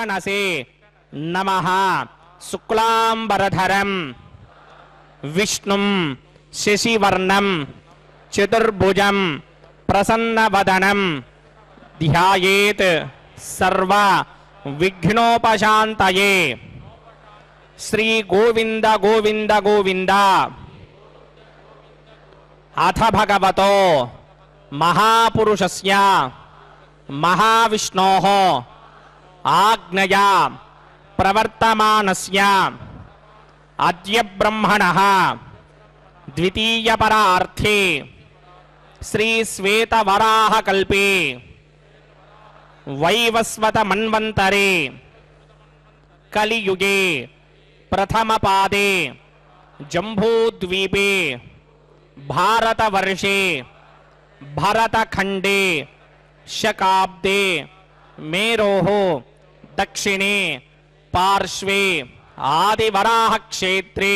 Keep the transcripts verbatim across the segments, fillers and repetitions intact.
शशिवर्णसे नमः। शुक्लांबरधरं विष्णुं शशिवर्णं चतुर्भुजं प्रसन्नवदनं ध्यायेत् सर्व विघ्नोपशान्तये। श्री गोविंद गोविंद गोविंद। अथ भगवतो महापुरुषस्य महाविष्णोः आज्ञया प्रवर्तमानस्य अद्य ब्रह्मणः द्वितीयपरार्थे श्री श्वेतवराहकल्पे वैवस्वत मन्वन्तरे कलियुगे प्रथमपादे जम्बूद्वीपे भारतवर्षे भरतखंडे शकाब्दे मेरोः दक्षिणे पार्श्वे आदिवराह क्षेत्रे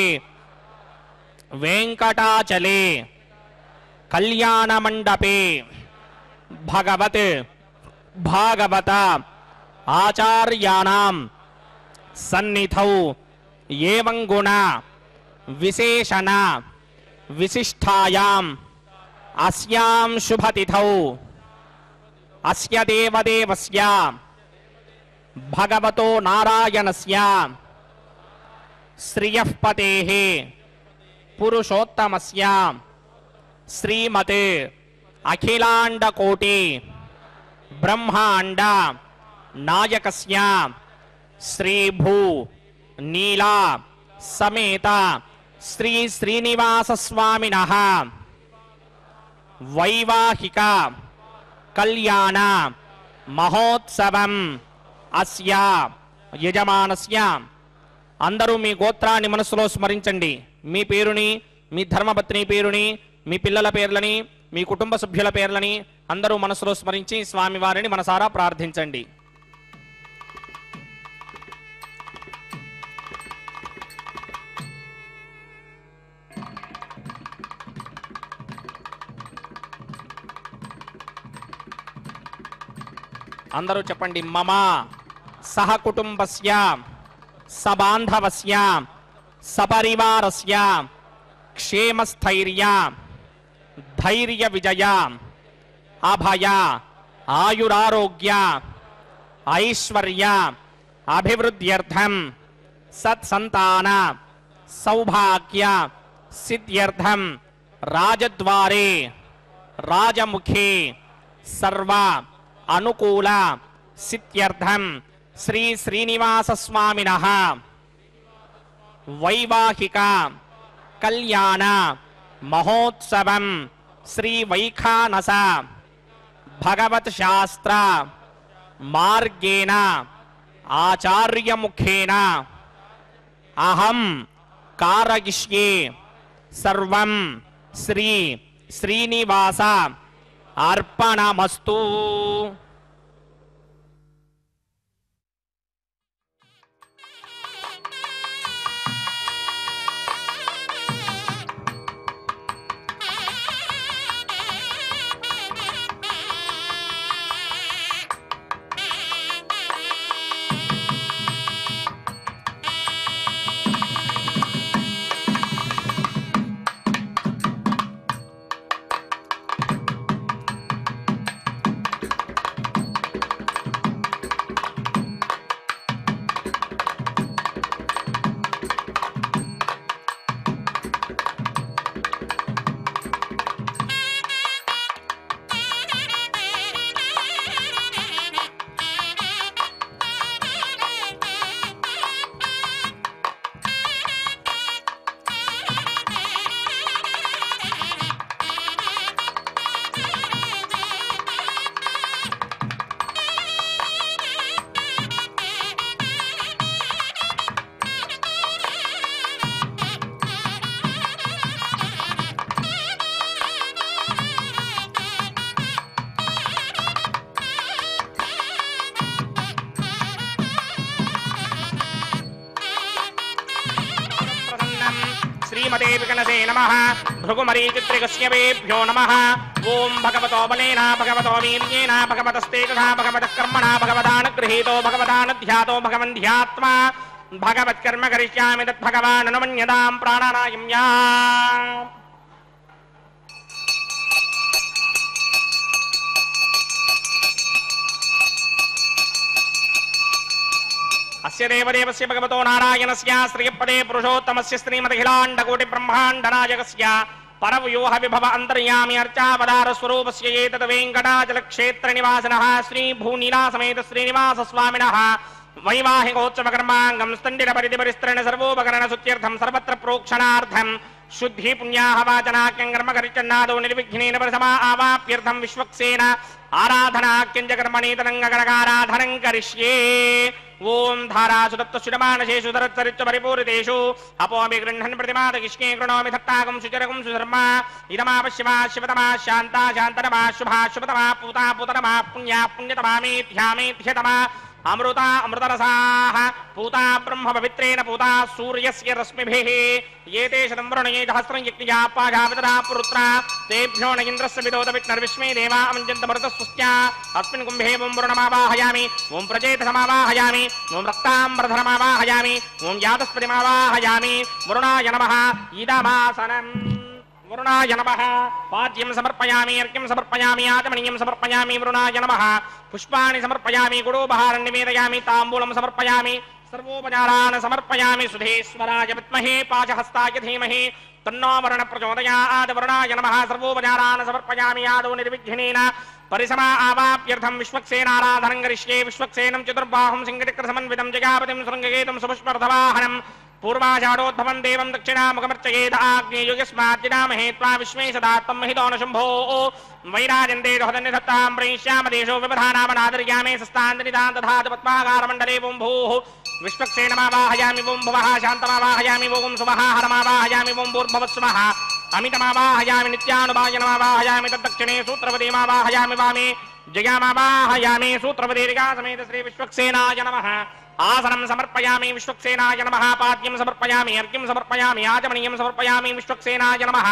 वेंकटाचले कल्याण मंडपे भगवत भागवत आचार्याणां सन्निधौ एवं गुण विशेषण विशिष्टायाम् अस्यां शुभतिथौ अस्य देवदेवस्य भगवतो नारायणस्य श्रियः पतेः पुरुषोत्तमस्य श्रीमते अखिलांडकोटि ब्रह्मांड नायकस्य श्रीभू नीला समेत श्री श्रीनिवास स्वामिनः वैवाहिक कल्याण महोत्सवम् अस्य यजमानस्य। अंदरू मी गोत्राన్ని మనసులో స్మరించండి। మీ పేరుని, మీ ధర్మపత్ని పేరుని, మీ పిల్లల పేర్లని, మీ కుటుంబ సభ్యుల పేర్లని అందరూ మనసులో స్మరించి స్వామివారిని మనసారా ప్రార్థించండి। అందరూ చెప్పండి। మమ సహ కుటుంబస్య సబాంధవస్య సపరివారస్య క్షేమస్థైర్య ధైర్య విజయ అభయ ఆయురారోగ్య ఐశ్వర్య అభివృద్ధ్యర్థం సత్సంతాన సౌభాగ్య సిద్ధ్యర్థం రాజద్వారే రాజముఖే సర్వ अनुकूल सिद्ध्यर्थं श्री श्रीनिवास स्वामिनः वैवाहिक कल्याण महोत्सवं श्री वैखानस भगवत शास्त्र मार्गेण आचार्य मुखेन अहं कारयिष्ये सर्वं श्री श्रीनिवास अर्पणमस्तु। श्रीमते विकनसे नमः। भृगुमरीचित्रिकस्यवेभ्यो नमः। ఓం భగవతో బలేన భగవతో వీర్యేన భగవతస్తేజసా భగవతః కర్మణా భగవదానుగృహీతో భగవదానుధ్యాతో భగవన్ధ్యాత్మా భగవత్కర్మ కరిష్యామి తద్భగవాన్ అనుమన్యతాం ప్రాణానాయమ్యా. అస్య దేవదేవస్య భగవతో నారాయణస్య శ్రీపదే పురుషోత్తమస్య శ్రీమదఖిలాండకోటి బ్రహ్మాండనాయకస్య పరవ్యూహ విభవ అంతర్యామి అర్చావతార స్వరూపస్య ఏతద్ వెంకటాచల క్షేత్ర నివాసినః శ్రీ భూనీలా సమేత శ్రీనివాస స్వామినః వైవాహికోత్సవ కర్మాంగం స్థండిర పరిధి పరిస్తరణ సర్వోపకరణ సుత్యర్థం సర్వత్ర ప్రోక్షణార్థం శుద్ధి పుణ్యాహ వాచనాఖ్యం కర్మ కరిచన్నాదో నిర్విఘ్నేన పరిసమా ఆవాప్యర్థం విశ్వక్సేన ఆరాధనాఖ్యం చ కర్మణీతరంగకరకారాధనం కరిష్యే. ఓం ధారాసుదత్త సుడమానశేషు ధరచ్చరిచ్చ పరిపూరితేషు అపోమి గృహ్ణన్ ప్రతిమాదకిష్కే కృణోమి దత్తాకం సుచరకం సుధర్మ ఇదమాపశ్యమా శివతమా శాంతా శాంతరమా శుభా శుభతమా పూతా పూతరమా పుణ్యా పుణ్యతమా మేధ్యామేధ్యతమా అమృత అమృతరసాః పూతా బ్రహ్మ పవిత్రేణ పూతా సూర్యస్య రశ్మిభిః ఏతే శతం వరుణే సహస్రం యజ్ఞయా పాజావితరా పురుత్రా తేభ్యో న ఇంద్రస్య విదోత విష్ణుర్విశ్వే దేవా అమంజంతమరుత స్వస్త్యా అస్మిన్ కుంభే ఓం వరుణమావాహయామి ఓం ప్రజేతసమావాహయామి ఓం రక్తాంబరధరమావాహయామి ఓం యాతస్పతిమావాహయామి వరుణాయ నమః ఇదమాసనం. వరుణాయ నమః పాద్యం సమర్పయామి అర్ఘ్యం సమర్పయామి ఆచమనీయం సమర్పయామి వరుణాయ నమః పుష్పాణి సమర్పయామి గుడోపహారం నివేదయామి తాంబూలం సమర్పయామి సర్వోపచారాన్ సమర్పయామి సుధేశ్వరాయ విద్మహే పాశహస్తాయ ధీమహి తన్నో వరుణ ప్రచోదయాద్ వరుణాయ నమః సర్వోపచారాన్ సమర్పయామి ఆదో నిర్విఘ్నేన పరిసమా ఆవాప్యర్థం విశ్వక్సేనారాధనం కరిష్యే. విశ్వక్సేనం చతుర్బాహుం సింగచక్ర సమన్వితం జయాపతిం శృంగగేతం శుభస్పర్ధవాహనం పూర్వాషాఢోద్భవం దేవం దక్షిణాముఖమర్చయేద ఆగ్నేయుగస్మాజ్జనామహే త్వా విశ్వే సదా త్వం మహితో న శంభో వైరాజంతే దోహదన్యసత్తాం ప్రయిష్యామదేశో వివధానామనాదర్యామే సస్తాంతనితాం దధాతు పద్మాకారమండలే ఓం భూః విశ్వక్సేనమావాహయామి ఓం భువః శాంతమావాహయామి ఓం సువః హరమావాహయామి ఓం భూర్భువస్సువః అమితమావాహయామి నిత్యానుభాయనమావాహయామి తద్దక్షిణే సూత్రవతీమావాహయామి వామే జయామావాహయామి సూత్రవతీరికా సమేత శ్రీ విశ్వక్సేనాయ నమః. ఆసనం సమర్పయామి విశ్వక్సేనాయ నమః పాద్యం సమర్పయామి అర్ఘ్యం సమర్పయామి ఆచమనీయం సమర్పయామి విశ్వక్సేనాయ నమః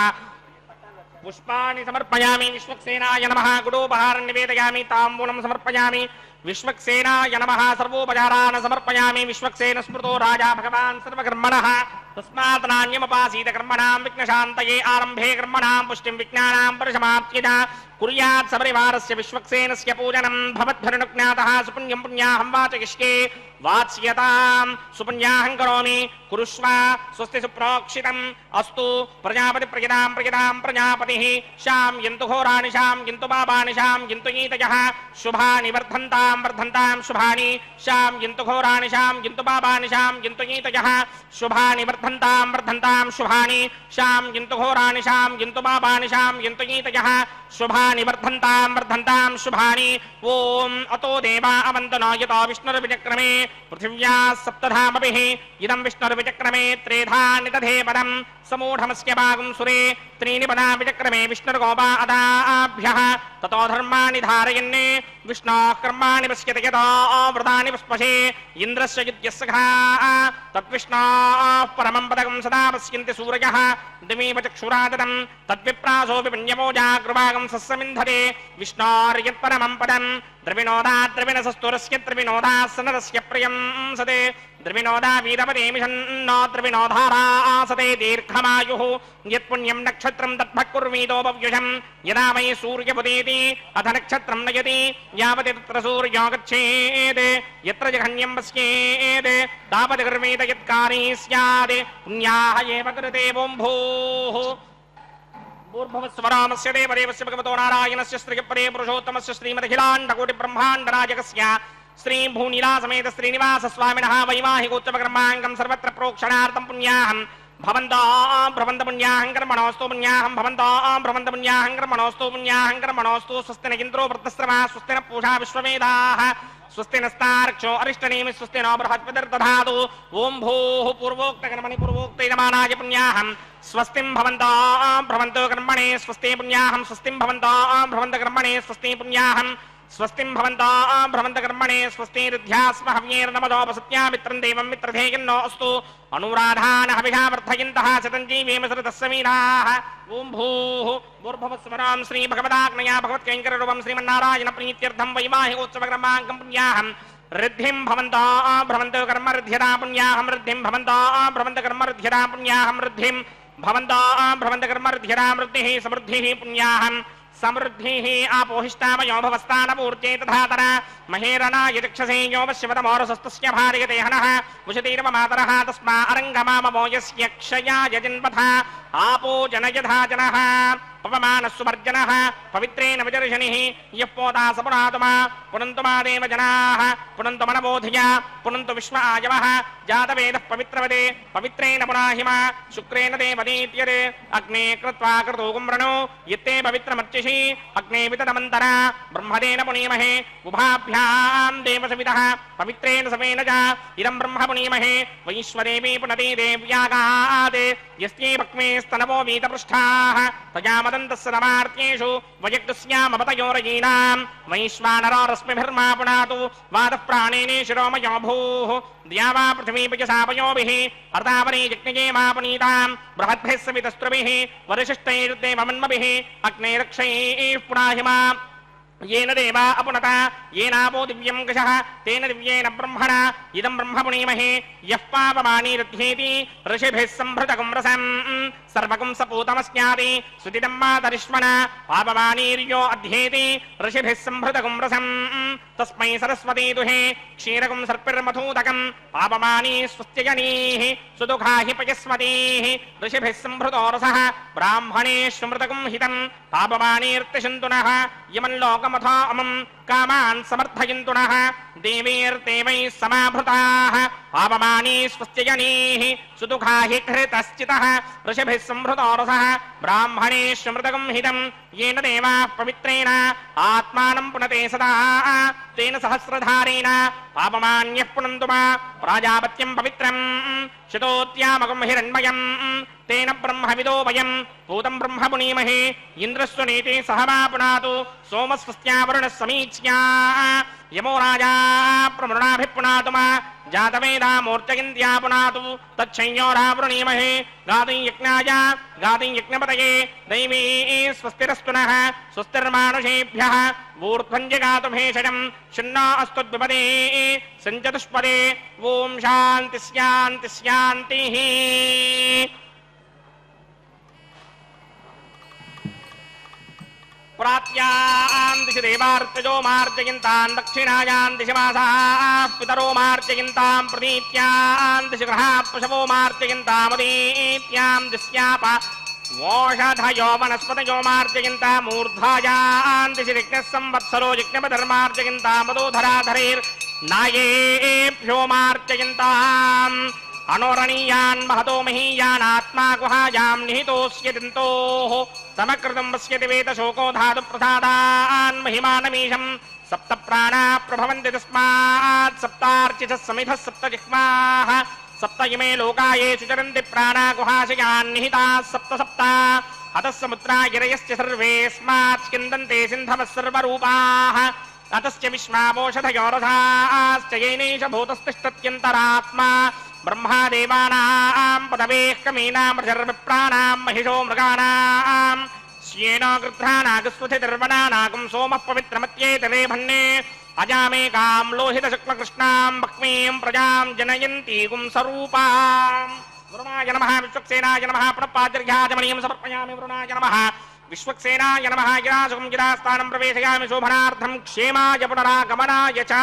పుష్పాణి సమర్పయామి విశ్వక్సేనాయ నమః గుడోపహారం నివేదయామి తాంబూలం సమర్పయామి విశ్వక్సేనాయ నమః సర్వోపచారాన్ సమర్పయామి. విశ్వక్సేన స్మృతో రాజా భగవాన్ సర్వకర్మణః తస్మాత్ నాణ్యమపాసీత కర్మణాం విఘ్నశాంతయే ఆరంభే కర్మణాం పుష్టిం విజ్ఞానాం పరిసమాప్త్యత కుర్యాత్ సపరివారస్య విశ్వక్సేనస్య పూజనం భవద్భిర్నుజ్ఞాతః సుపుణ్యం పుణ్యాహం వాచయిష్యే వాచ్యతాం సుపుణ్యాహం కరోమి కురుష్వ స్వస్తి సుప్రోక్షితం అస్తు ప్రజాపతి ప్రజాం ప్రజాం ప్రజాపతిః శాం యంతు ఘోరాణి శాం యంతు పాపాని శాం యంతు ఈతయః శుభాని వర్ధంతాం వర్ధంతాం శుభాని శాం యంతు ఘోరాణి శాం యంతు పాపాని శాం యంతు ఈతయః శుభాని వర్ధంతాం వర్ధంతాం శుభాని శాం యంతు ఘోరాణి శాం యంతు పాపాని శాం యంతు ఈతయః శుభాని వర్ధంతాం వర్ధంతాం శుభాని. ఓం అతో దేవా అవంతనో యతో విష్ణుర్విచక్రమే పృథివ్యా సప్తధామభిః ఇదం విష్ణుర్విచక్రమే త్రేధా నిదధే పదం సమూఢమస్య భాగం సురే త్రీణి పదా విచక్రమే విష్ణుర్గోపా అదాభ్యః తతో ధర్మాణి ధారయన్నే విష్ణోః కర్మాణి పశ్యతి యతో వ్రతాని పుష్పశే ఇంద్రస్య యుధ్యస్సఖా తద్విష్ణోః పరమం పదకం సదా పశ్యంతి సూరయః దివీవ చక్షురాదతం తద్విప్రాసో విపుణ్యమో జాగృభాగం సస్సమింధతే విష్ణోర్యత్పరమం పదం ద్రవినోదా ద్రవిణసస్తురస్య ద్రవినోదాసనరస్య ప్రియం సదే ద్రవినోదా వీరవదేమిషన్నో ద్రవినోధారాసతే దీర్ఘమాయుః యత్పుణ్యం నక్షత్రం తద్భక్కుర్వీదోపవ్యుషం యదా వై సూర్యముదేతి అథ నక్షత్రం నయతి యావతి తత్ర సూర్యో గచ్ఛేత్ యత్ర జఘన్యం పశ్యేత్ తావత్ కర్మేత యత్కారీ స్యాత్ పుణ్యాః ఏవ కృతే ఓం భూః భూర్భువస్వరామస్య దేవదేవస్య భగవతో నారాయణస్య శ్రీపదే పురుషోత్తమస్య శ్రీమదఖిలాండకోటి బ్రహ్మాండనాయకస్య శ్రీ భూనీలా సమేత శ్రీనివాస స్వామినః వైవాహికోత్సవ కర్మాంగం సర్వత్ర ప్రోక్షణార్థం పుణ్యాహం భవంతో భ్రవంత పుణ్యాహం కర్మణోస్తు పుణ్యాహం భవంతో భ్రవంత పుణ్యాహం కర్మణోస్తు పుణ్యాహం కర్మణోస్తు స్వస్తి న ఇంద్రో వృత్తశ్రవా స్వస్తి న పూషా విశ్వవేదాః స్వస్తి నస్తార్క్షో అరిష్టనేమి స్వస్తి నో బృహస్పతిర్దధాతు. ఓం భూః పూర్వోక్త కర్మణి పూర్వోక్తైనమానాయ పుణ్యాహం స్వస్తిం భవంతో భ్రవంతో కర్మణే స్వస్తి పుణ్యాహం స్వస్తిం భవంతో భ్రవంత కర్మణే స్వస్తి పుణ్యాహం स्वस्तिं भवन्तो भ्रमन्त कर्मणे स्वस्तिरुध्यास्म हव्यैर्नमदोपसत्या मित्रं देवं मित्रधेयन्नो अस्तु अनुराधान हविषा वर्धयन्तः शतञ्जीवेम सततस्समीनाः ॐ भूः भूर्भुवस्वरां श्रीभगवदाग्नया भगवत्कैङ्कररूपं श्रीमन्नारायण प्रीत्यर्थं वैवाहिकोत्सवकर्माङ्कं पुण्याहं ऋद्धिं भवन्तो भ्रमन्तो कर्म ऋद्ध्यता पुण्याहं ऋद्धिं भवन्तो भ्रमन्त कर्म ऋद्ध्यता पुण्याहं ऋद्धिं भवन्तो भ्रमन्त कर्म ऋद्ध्यता वृद्धिः समृद्धिः पुण्याहं समृद्धिः आपोहिष्टामयो भवस्तानपूर्ते तथातर महेरणा यचक्षसे यो वश्यवतमोरसस्तस्य भार्यते हनः वशतीर्व मातरः तस्मा अरङ्गमामवो यस्य क्षया यजन्पथा आपो जनयधा जनः पवमानस्सुवर्जनः पवित्रेण विदर्शनिः यः पोता स पुनातुमा पुनन्तु मा देव जनाः पुनन्तु मनबोधिय पुनन्तु विश्व आयवः जातवेदः पवित्रवदे पवित्रेण पुनाहिमा शुक्रेण देवदीत्यदे अग्ने कृत्वा क्रतुगुं वृणो यत्ते पवित्रमर्चिषि अग्ने विततमन्तरा ब्रह्मदेन पुनीमहे उभाभ्यां देवसवितः पवित्रेण समेन च इदं ब्रह्म पुनीमहे वैश्वदेवी पुनति देव्यागात् यस्यै भक्मे स्तनवो वीतपृष्ठाः तया मदन्तस्य नमार्त्येषु वयक्तस्यामपतयोरयीणां वैश्वानरो रश्मिभिर्मा पुनातु वादः प्राणेने शिरोमयो भूः द्यावा पृथिवीपयसापयोभिः अर्तावरे यज्ञये मा पुनीतां बृहद्भिः सवितस्त्रुभिः वरिशिष्टैर्देवमन्मभिः अग्ने रक्षैः पुनाहिमा येन देवा अपुनता येनापो दिव्यं कषः तेन दिव्येन ब्रह्मणा इदं ब्रह्म पुनीमहे यः पापमानी रथ्येति ऋषिभिः सम्भृतकुं रसम् सर्वकुं सपूतमस्याति सुतिदं मातरिष्मणा पापमानीर्यो अध्येति ऋषिभिः सम्भृतकुं रसम् तस्मै सरस्वती दुहे क्षीरकुं सर्पिर्मधूदकं पापमानी स्वस्त्यजनीः सुदुःखा हि पयस्वतीः ऋषिभिः सम्भृतो रसः ब्राह्मणेष्वमृतकुं हितं पापमानीर्त्यशन्तुनः यमल्लोकमथा अमं कामान् समर्थयन्तुनः देवीर्ते वै समाभृताः पापमानी स्वस्त्यजनीः सुदुःखा हि कृतश्चितः ऋषिभिः सम्भृतो रसः ब्राह्मणेष्वमृतकुं हितं येन देवाः पवित्रेण आत्मानं पुनते सदा तेन सहस्रधारेण पापमान्यः पुनन्तु मा प्राजापत्यं पवित्रं शतोत्यामकं हिरण्मयं तेन ब्रह्मविदो वयं भूतं ब्रह्म पुनीमहे इन्द्रस्वनीति सह मा पुनातु सोमस्वस्त्यावरुणः समीच्या यमो राजा प्रमृणाभिः पुनातु मा जातवेदा मूर्चयन्त्या पुनातु तच्छंयोरावृणीमहे गातुं यज्ञाय गातुं यज्ञपतये दैवी स्वस्तिरस्तु नः स्वस्तिर्मानुषेभ्यः ऊर्ध्वं जगातु भेषजं शन्नो अस्तु द्विपदे सञ्चतुष्पदे ॐ शान्ति शान्ति शान्तिः प्रात्यां दिशि देवार्चजो मार्जयन्तां दक्षिणायां दिशि मासाः पितरो मार्जयन्तां प्रतीत्यां दिशि ग्रहाः पशवो मार्जयन्तामुदीत्यां दिश्याप वोषधयो वनस्पतयो मार्जयन्तामूर्धायां दिशि यज्ञः संवत्सरो यज्ञपधर्मार्जयन्तामदोधराधरैर्नायेभ्यो मार्जयन्ताम् अनोरणीयान् महतो महीयान् आत्मा गुहायां निहितोऽस्य दन्तोः समकृतं पश्यति वेदशोको धातुप्रसादान् महिमानमीशं सप्त प्राणाः प्रभवन्ति तस्मात् सप्तार्चितः समिधः सप्त जिह्वाः सप्त इमे लोका येषु चरन्ति प्राणा गुहाशयान् निहिताः सप्त सप्त अतः समुद्रा गिरयश्च सर्वेऽस्मात् स्यन्दन्ते सिन्धवः सर्वरूपाः अतश्च विश्वापोषधयो रसाश्च येनैष भूतस्तिष्ठत्यन्तरात्मा ब्रह्मा देवानां पदवेः कमीनां प्रजर्विप्राणां महिषो मृगाणां श्येनो गृध्रानागस्वथिर्वणानागं सोमः पवित्रमत्येतरे भन्ने अजामेकां लोहितशुक्लकृष्णां भक्मीं प्रजां जनयन्तीगुं स्वरूपां वरुणाय नमः विश्वक्सेनाय नमः प्रणपाद्यर्घ्याजमनीं समर्पयामि वरुणाय नमः विश्वक्सेनाय नमः गिरासुखं गिरास्थानं प्रवेशयामि शोभनार्थं क्षेमाय पुनरागमनाय च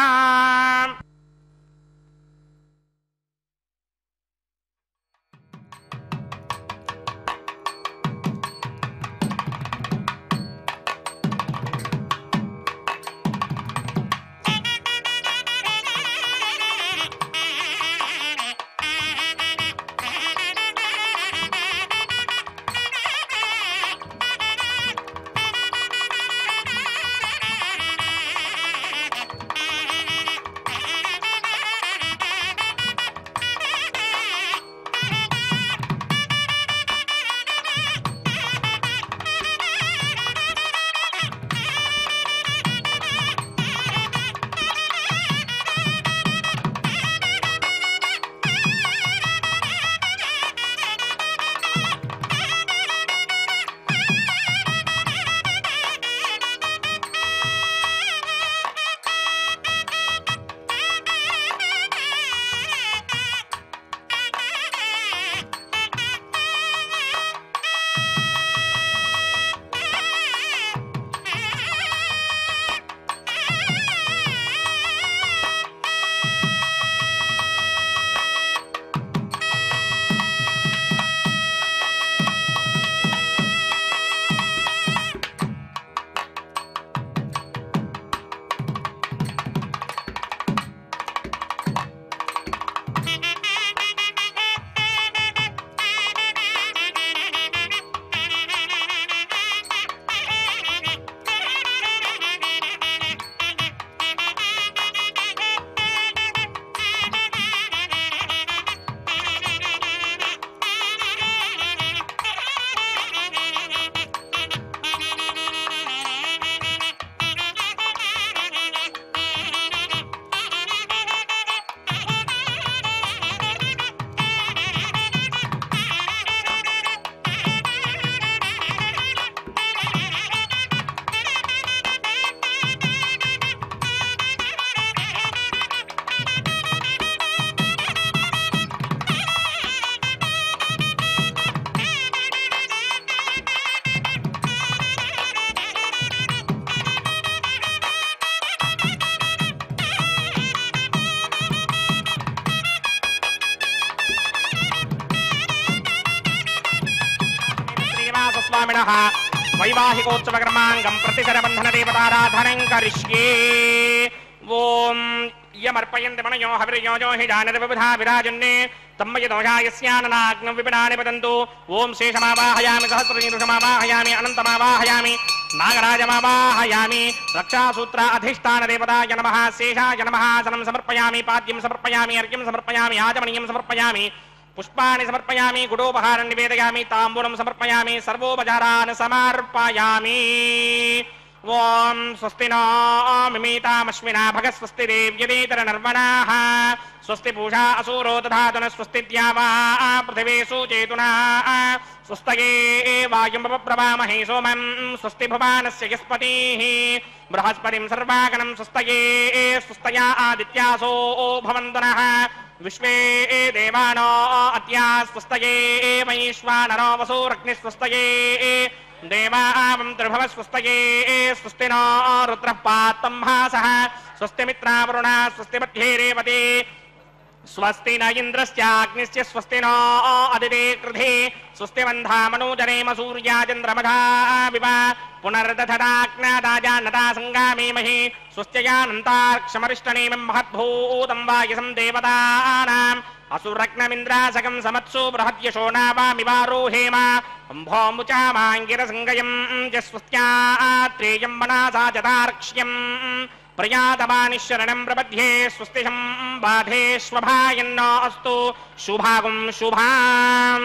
पुनः वैवाहिकोत्सवकर्माङ्गं प्रतिसरबन्धनदेवताराधनं करिष्ये ओम यमर्पयन्ति मनयो हविर्योजो हि जानरविबुधा विराजन्ने तम्मयदोषायस्याननाग्नं विपिनानि पतन्तु ओम शेषमावाहयामि सहस्रनीरुषमावाहयामि अनन्तमावाहयामि नागराजमावाहयामि रक्षासूत्र अधिष्ठानदेवताय नमः शेषाय नमः आसनं समर्पयामि पाद्यं समर्पयामि अर्घ्यं समर्पयामि आचमनीयं समर्पयामि पुष्पाणि समर्पयामि गुडोपहारं निवेदयामि ताम्बूलं समर्पयामि सर्वोपचारान् समर्पयामि ओम स्वस्ति नो मिमीतामश्विना भगः स्वस्ति देव्यदेतरनर्वणाः स्वस्ति पूषा असुरो दधातु न स्वस्ति द्यावा पृथिवी सुचेतुना स्वस्तये वायुं बप्रवामहे सोमं स्वस्ति भुवानस्य यस्पतिः बृहस्पतिं सर्वागणं स्वस्तये स्वस्तया आदित्यासो भवन्तु नः विश्वे देवानो अद्या स्वस्तये वैश्वानरो वसुरग्निस्वस्तये देवावं त्रिभुवस्वस्तये स्वस्ति नो रुद्रः पात्तं भासः स्वस्ति मित्रावरुणा स्वस्ति मध्ये रेवती स्वस्ति न इन्द्रश्चाग्निश्च स्वस्ति नो अदिते कृधे स्वस्ति वन्धामनोजनेम सूर्याचन्द्रमधा विव पुनर्दधदाज्ञादाजानता सङ्गामेमहि स्वस्त्ययानन्तार्क्षमरिष्टनेमिं महद्भूतं वायसं देवतानाम् असुरग्नमिन्द्रासकं समत्सु बृहद्यशो नावामिवारोहेम अम्भोमुचामाङ्गिरसङ्गयं च स्वस्त्यात्रेयं मनासा चतार्क्ष्यम् प्रयातमानिशरणं प्रपद्ये स्वस्तिहं बाधेष्वभायन्नो अस्तु शुभागुं शुभाम्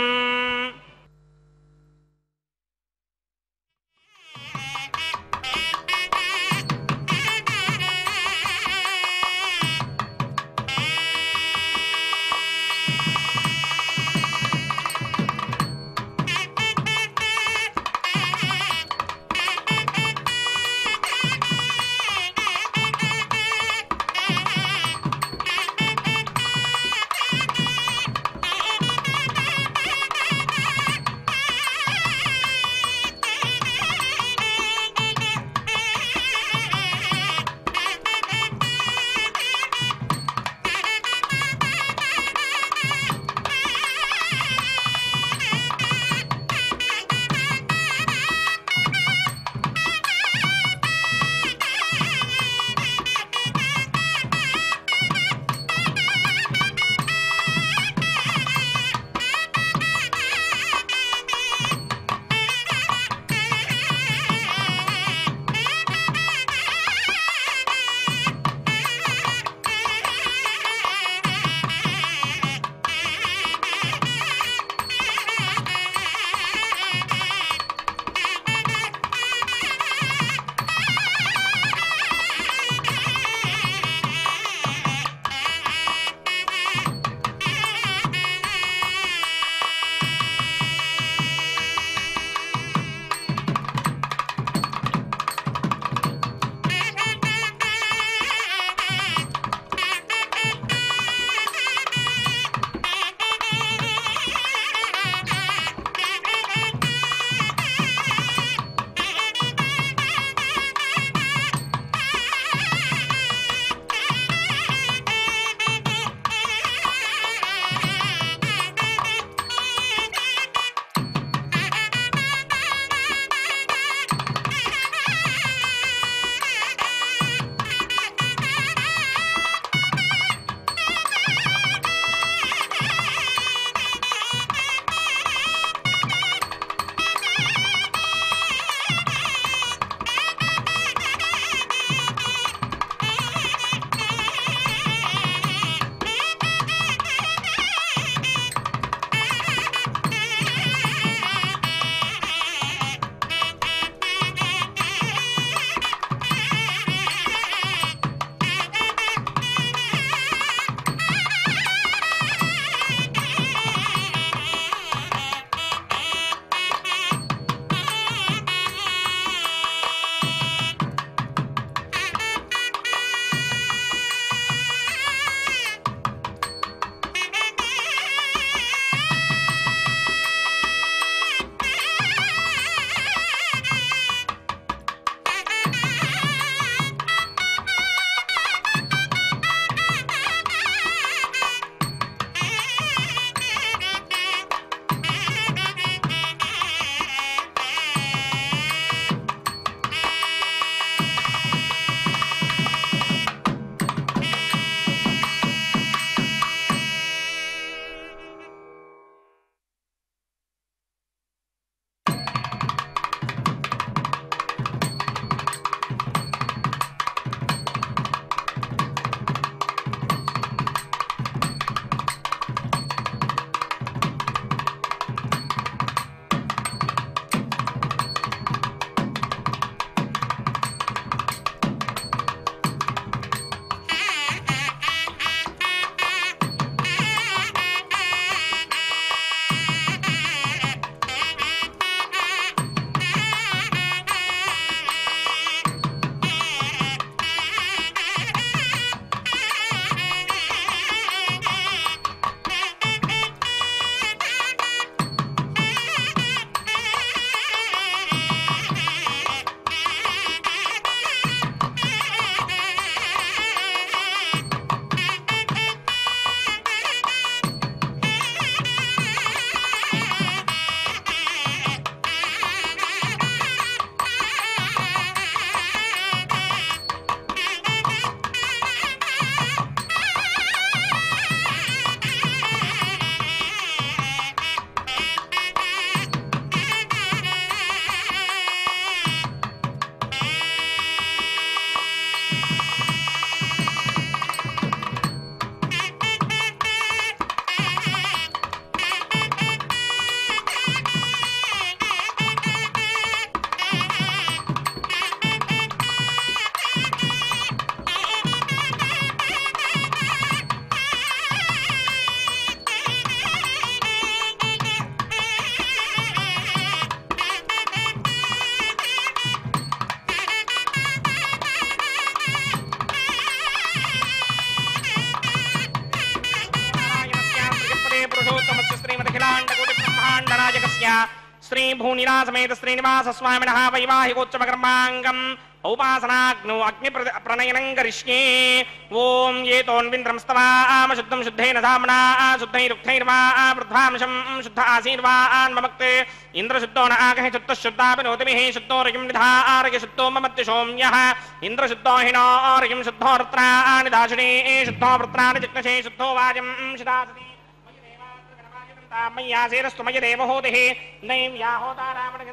श्री भूनिला समेत श्रीनिवास स्वामिनः वैवाहिकोत्सव कर्मांगम औपासनाग्नौ अग्नि प्रणयनं करिष्ये। ओम ये तोन्विन्द्रं स्तवाम शुद्धं शुद्धेन धाम्ना शुद्धैरुक्थैर्वा वृद्धांशं शुद्ध आशीर्वान् ममक्ते इंद्रशुद्धो न आगहे शुद्धः शुद्धापिनोतिभिः शुद्धो रगिं निधारगे शुद्धो ममत्य सोम्यः इंद्रशुद्धो हिनोरगिं शुद्धो रुद्राणि दाशिने शुद्धो वृत्राणि जिग्नशे शुद्धो वाजं शिदासति मय्यासेरस्तु मय देवहोतिः नैव्या होता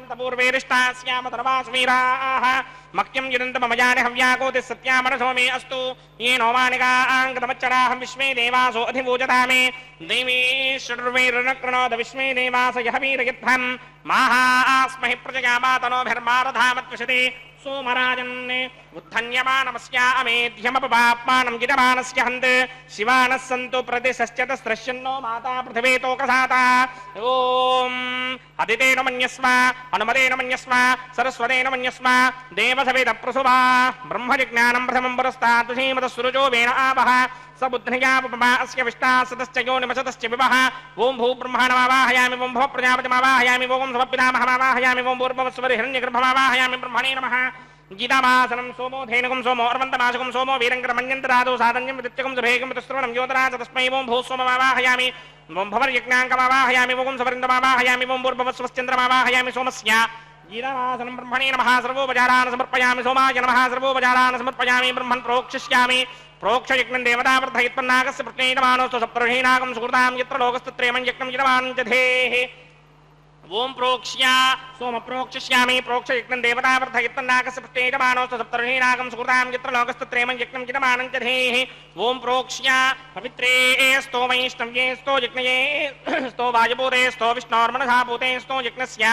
रावणगन्तपूर्वेरिष्टास्यामतर्वास्वीराः मह्यं यदन्तममयानि हव्याकोतिः सत्यामनसो मे अस्तु येनो मानिकाङ्गतमच्चराहं विश्वे देवासो अधिपूजतामे देवी षडुर्वैर्नक्रणोद विश्वे देवास यः वीरयध्वं माहास्महि प्रजया मातनोभिर्मारधामत्विषति सोमराजन् उद्धन्यमानमस्या अमेध्यमपपाप्मानं गिरमानस्य हन्त शिवानः सन्तु प्रतिशश्चतस्रश्यन्नो माता पृथिवी तोकसाता। ओम अदितेन मन्यस्व अनुमतेन मन्यस्व सरस्वतेन मन्यस्व देवसवेद प्रसुभा ब्रह्मजिज्ञानं प्रथमं पुरस्तात् तुषीमतः वेण आवः स बुद्ध्या अस्य विष्टासतश्च योनिमसतश्च विवः। ओं भू ब्रह्माणमावाहयामि ओं भव प्रजापतिमावाहयामि ओं सवपितामहमावाहयामि ओं भूर्भुवस्वरि हिरण्यगर्भमावाहयामि ब्रह्मणे नमः। गीतामासनं सोमो धेनुकं सोमो अर्वन्तमाशकं सोमो वीरङ्करमन्यन्तरादो साधन्यं विदित्यकं सुभेगं वितुस्रवणं योतराज तस्मै ओं भू सोममावाहयामि ओं भवर्यज्ञाङ्कमावाहयामि ओं सवरिन्दमावाहयामि ओं भूर्भुवस्वश्चन्द्रमावाहयामि सोमस्य। गीतामासनं ब्रह्मणे नमः सर्वोपचारान् समर्पयामि सोमाय नमः सर्वोपचारान् समर्पयामि ब्रह्मन् प्रोक्षिष्यामि प्रोक्षयज्ञं देवतावर्धयित्वन्नागस्य प्रत्ययमानोस्तु सप्तर्षीणागं सुकृतां यत्र लोकस्तत्रेमं यज्ञं यजमानं जधेः। ओम प्रोक्ष्या सोम प्रोक्षिष्यामि प्रोक्षयज्ञं देवतावर्धयित्वन्नागस्य प्रत्ययमानोस्तु सप्तर्षीणागं सुकृतां यत्र लोकस्तत्रेमं यज्ञं यजमानं जधेः। ओम प्रोक्ष्या पवित्रे स्तो वैष्णव्ये स्तो यज्ञये स्तो वायुभूते स्तो विष्णोर्मनसा भूते स्तो यज्ञस्य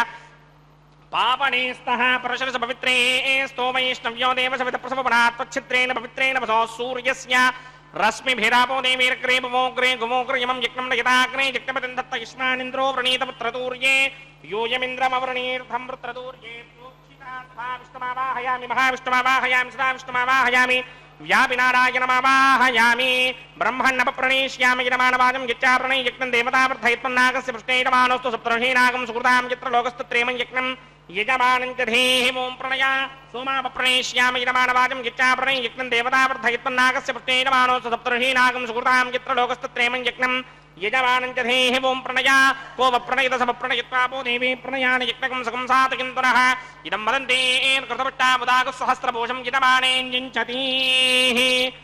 पापणे स्तः परशरस पवित्रे स्तो वैष्णव्यो देवसवित प्रसवनात् तच्छित्रेण पवित्रेण वसो सूर्यस्य रश्मिभिरापो देवीर्ग्रे भवोग्रे गुमोग्रयमं यज्ञं नयताग्रे यज्ञपतिं दत्त युष्मानिन्द्रो व्रणीत पुत्रतूर्ये यूयमिन्द्रमवृणीर्थं वृत्रतूर्ये प्रोक्षितात्मा विष्णुमावाहयामि महाविष्णुमावाहयामि सदा विष्णुमावाहयामि व्यापिनारायणमावाहयामि ब्रह्मण्णपप्रणीष्यामि यजमानवाजं यच्चाप्रणय यज्ञं देवतावर्धयित्वन्नागस्य पृष्ठेयमानोस्तु सप्तर्षीणागं सुकृतां यत्र लोकस्तत्रेमं यज्ञं यजमानं च धेः। ओं प्रणया सोमापप्रणीष्यामि यजमानवाजं यच्चाप्रणय यज्ञं देवतावर्धयित्वन्नागस्य पृष्ठेयमानोस्तु सप्तर्षीणागं सुकृतां यत्र लोकस्तत्रेमं यज्ञं यजमानं च धेः। ओं प्रणया को वप्रणयित समप्रणयित्वापो देवी प्रणयानि यज्ञकं सकं सात किन्तुनः इदं वदन्ति कृतवट्टामुदागसहस्रभूषं यजमानेञ्जिञ्चतीः।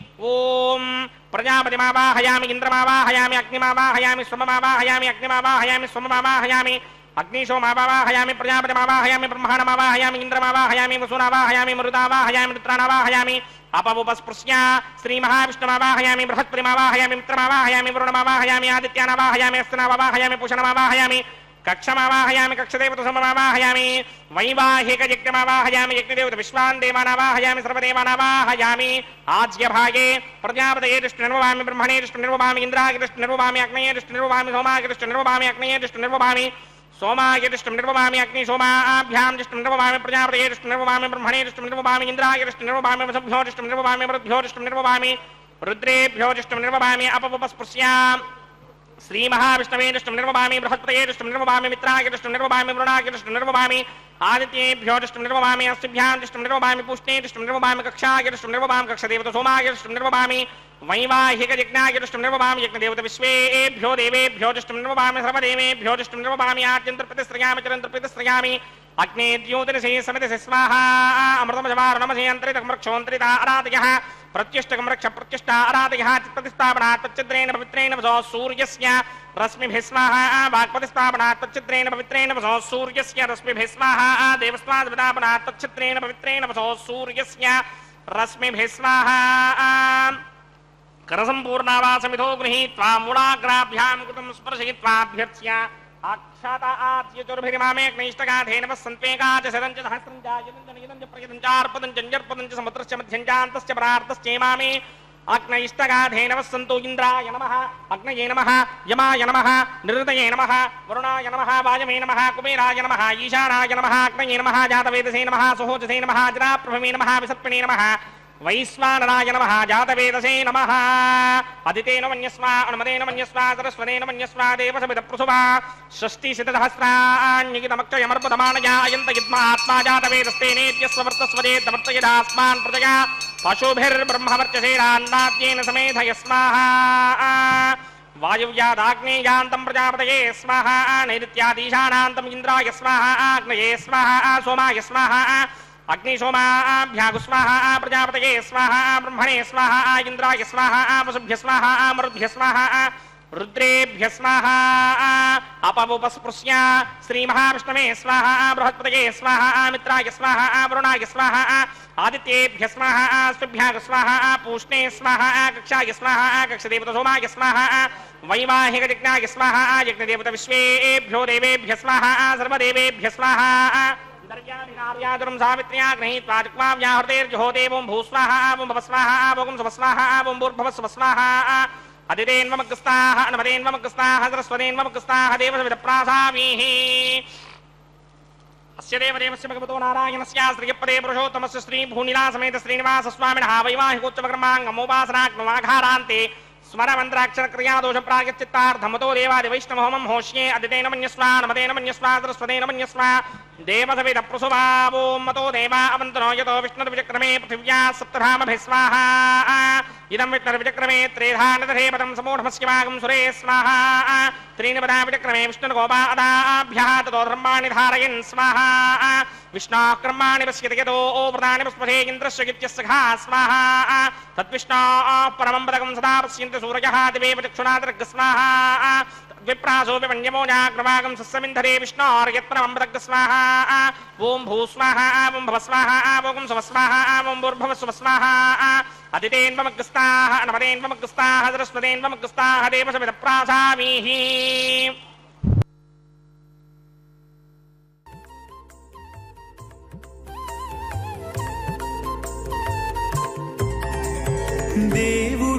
ओम प्रजापतिमावाहयामि इन्द्रमावाहयामि अग्निमावाहयामि सोममावाहयामि अग्निमावाहयामि सोममावाहयामि अग्निशोमावाहयामि प्रजापतिमावाहयामि ब्रह्माणमावाहयामि इन्द्रमावाहयामि वसुनावाहयामि मरुदावाहयामि रुद्राणावाहयामि अपवुपस्पृश्य श्रीमहाविष्णुमावाहयामि बृहस्पतिमावाहयामि मित्रमावाहयामि वरुणमावाहयामि आदित्यानावाहयामि अस्तिनावाहयामि पूषणमावाहयामि कक्षमावाहयामि कक्षदेवतसममावाहयामि वैवाहिकयज्ञमावाहयामि यज्ञदेवत विश्वान् देवानावाहयामि सर्वदेवानावाहयामि आज्यभागे प्रजापतये दृष्टिर्ववामि ब्रह्मणे दृष्टिर्ववामि इन्द्राय दृष्टिर्ववामि अग्नये दृष्टिर्ववामि सोमाय दृष्टिर्ववामि अग्नये दृष्टिर्ववामि सोमाय दृष्टिर्ववामि अग्नि सोमाभ्यां दृष्टिर्ववामि प्रजापतये दृष्टिर्ववामि ब्रह्मणे दृष्टिर्ववामि इन्द्राय दृष्टिर्ववामि वसुभ्यो दृष्टिर्ववामि मरुद्भ्यो दृष्टिर्ववामि रुद्रेभ्यो दृष्टिर्ववामि अपवुपस्पृश्याम् श्रीमहाविष्णवे दृष्टिर्ववामि बृहस्पतये दृष्टिर्ववामि मित्राय दृष्टिर्ववामि वरुणाय दृष्टिर्ववामि आदित्येभ्यो दृष्टिर्ववामि अस्तिभ्यां दृष्टिर्ववामि पुष्णे दृष्टिर्ववामि कक्षाय दृष्टिर्ववामि कक्षदेवत सोमाय दृष्टिर्ववामि वैवाहिकयज्ञाय दृष्टिर्ववामि यज्ञदेवत विश्वेभ्यो देवेभ्यो दृष्टिर्ववामि सर्वदेवेभ्यो दृष्टिर्ववामि आद्यन्तर्प्रतिस्रयामि चिरन्तर्प्रतिस्रयामि अग्ने द्योतिरसे समितिसे स्वाहा अमृतमजमारणमसे अन्तरितमृक्षोऽन्तरिता आराधयः प्रत्यष्टकं रक्ष प्रतिष्ठा आराधयः चित्प्रतिष्ठापनात् तच्चिद्रेण पवित्रेण वसो सूर्यस्य रश्मिभिः स्वाहा वाक्प्रतिष्ठापनात् तच्चिद्रेण पवित्रेण वसो सूर्यस्य रश्मिभिः स्वाहा देवस्वादविदापनात् तच्चिद्रेण पवित्रेण वसो सूर्यस्य रश्मिभिः स्वाहा करसम्पूर्णावासमिधो गृहीत्वा मूलाग्राभ्यां कृतं स्पर्शयित्वाभ्यर्च्य अक्षता आद्यचुर्भिरिमामे अग्निष्टगाधेन वसन्त्वेकाच सदञ्च सहस्रं च यदञ्च यदञ्च प्रयदञ्च अर्पदञ्च ञर्पदञ्च समुद्रस्य मध्यञ्चान्तस्य परार्तश्चेमामे अग्निष्टगाधेन वसन्तु इन्द्राय नमः अग्नये नमः यमाय नमः निरुतये नमः वरुणाय नमः वायवे नमः कुबेराय नमः ईशानाय नमः अग्नये नमः जातवेदसे नमः सुहोजसे नमः जराप्रभवे नमः विसर्पिणे नमः వైశ్వానరాయ నమః జాతవేదసే నమః అదితేన మన్యస్మా అనుమదేన మన్యస్మా సరస్వతేన మన్యస్మా దేవసమిత ప్రసుభా షష్ఠి శతసహస్రాణ్యమర్పదమానయాయంత యుద్మా ఆత్మా జాతవేదస్తేనేత్యస్వవర్తస్వదేతవర్తయదాస్మాన్ ప్రజయా పశుభిర్బ్రహ్మవర్చసేరాన్నాద్యేన సమేధయ స్వాహా వాయువ్యాదాగ్నేయాంతం ప్రజాపతయే స్వాహ నైరుత్యాదీశానాంతం ఇంద్రాయ స్వాహ అగ్నయే స్వాహ సోమాయ స్వాహ అగ్నిశోమాభ్యాగు స్వాహ ప్రజాపతయే స్వాహ బ్రహ్మణే స్వాహ ఇంద్రాయ స్వాహ వసుభ్య స్వాహ మరుద్భ్య స్వాహ రుద్రేభ్య స్వాహ అపవుపస్పృశ్య శ్రీమహావిష్ణవే స్వాహ బృహస్పతయే స్వాహ మిత్రాయ స్వాహ వరుణాయ స్వాహ ఆదిత్యేభ్య స్వాహ స్వభ్యాగ స్వాహ పూష్ణే స్వాహ కక్షాయ స్వాహ కక్షదేవత సోమాయ స్వాహ వైవాహిక యజ్ఞాయ స్వాహ యజ్ఞదేవత విశ్వేభ్యో దేవేభ్య స్వాహ సర్వదేవేభ్య స్వాహ దర్యాభినార్యాదురం సావిత్ర్యా గృహీత్వా చుక్మావ్యాహృతేర్జుహోదేవం భూస్వాహ ఓం భవస్వాహ ఓం సువస్వాహ ఓం భూర్భవస్వస్వాహ అదితేన్వమగ్రస్తాః నమదేన్వమగ్రస్తాః సరస్వతేన్వమగ్రస్తాః దేవసవిదప్రాసామీః అస్య దేవదేవస్య భగవతో నారాయణస్య శ్రీయపదే పురుషోత్తమస్య శ్రీ భూనిలా సమేత శ్రీనివాస స్వామినః వైవాహికోత్తమకర్మాంగమోపాసనాగ్నమాఘారాంతే స్మరమంత్రాక్షర క్రియాదోష ప్రాయశ్చిత్తార్థమతో దేవాది వైష్ణవహోమం హోష్యే అదితేన మన్యస్వా నమదేన మన్యస్వా సరస్వతేన మన్యస్వా దేవసవిద ప్రసుభావోం మతో దేవా అవంతనో యతో విష్ణుర్విచక్రమే పృథివ్యా సప్తధామభిः స్వాహా ఇదం విష్ణుర్విచక్రమే త్రేధానదధే పదం సమూఢమస్యమాగం సురే స్వాహా త్రీణి పదా విచక్రమే విష్ణుర్గోపాదాభ్యः తతో ధర్మాణి ధారయన్ స్వాహా విష్ణోః కర్మాణి పశ్యతి యతో వ్రతాని పుష్పతే ఇంద్రస్య గిత్యస్సఖా స్వాహా తద్విష్ణోః పరమం పదకం సదా పశ్యంతి సూరయः దివేవ చక్షుణాదర్గ స్వాహా విప్రాసో విమన్యమోజాగ్రవాగం సస్సమింధరే విష్ణోర్యత్పరమమృతగ్గ స్వాహా ఓం భూస్వాహ ఓం భవస్వాహ ఓం సువస్వాహ ఓం భూర్భవస్వస్వాహ అదితేన్వమగ్రస్తాః నమదేన్వమగ్రస్తాః సరస్వతేన్వమగ్రస్తాః దేవసవిద ప్రాసామీః దేవుడు